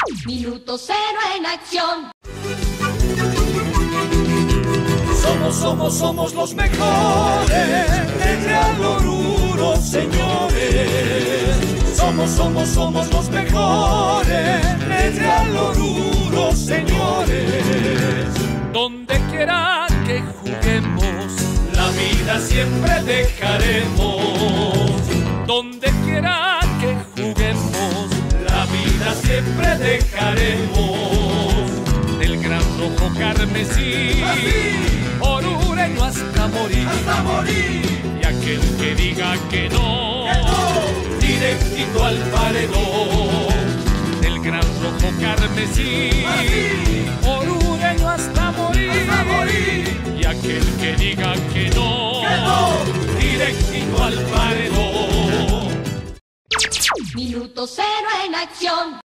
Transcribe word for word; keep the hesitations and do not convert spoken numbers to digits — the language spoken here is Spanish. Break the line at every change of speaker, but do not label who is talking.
Minuto cero en acción.
Somos, somos, somos los mejores en Real Oruro, señores. Somos, somos, somos los mejores en Real Oruro, señores.
Donde quiera que juguemos,
la vida siempre dejaremos.
donde quiera que juguemos,
la vida siempre dejaremos.
del gran rojo carmesí, orureño hasta morir,
hasta morir.
Y aquel que diga que no,
que no, directito al paredón.
del gran rojo carmesí, orureño hasta morir,
hasta morir.
Y aquel que diga que no,
que no, directito al paredón.
Minuto cero en acción.